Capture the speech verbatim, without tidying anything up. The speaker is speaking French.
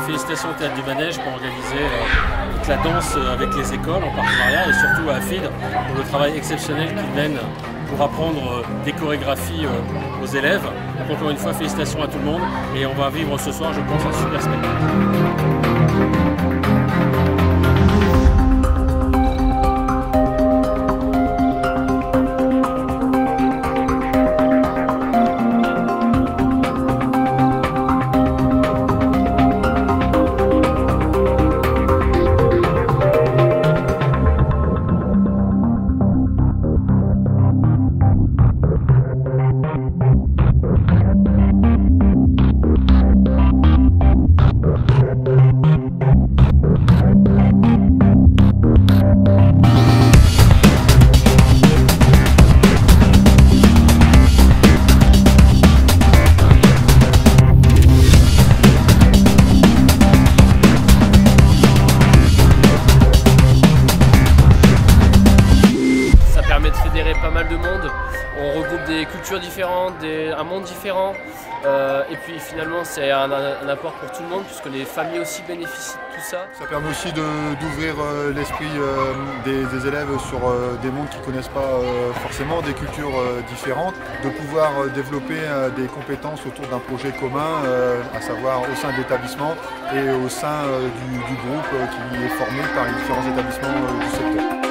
félicitations au Théâtre du Manège pour organiser euh, toute la danse avec les écoles en partenariat et surtout à Afid pour le travail exceptionnel qu'ils mènent pour apprendre euh, des chorégraphies euh, aux élèves. Donc encore une fois, félicitations à tout le monde et on va vivre ce soir, je pense, un super spectacle. Pas mal de monde, on regroupe des cultures différentes, des, un monde différent euh, et puis finalement c'est un, un, un apport pour tout le monde puisque les familles aussi bénéficient de tout ça. Ça permet aussi d'ouvrir euh, l'esprit euh, des, des élèves sur euh, des mondes qu'ils ne connaissent pas euh, forcément, des cultures euh, différentes, de pouvoir euh, développer euh, des compétences autour d'un projet commun, euh, à savoir au sein de l'établissement et au sein euh, du, du groupe euh, qui est formé par les différents établissements euh, du secteur.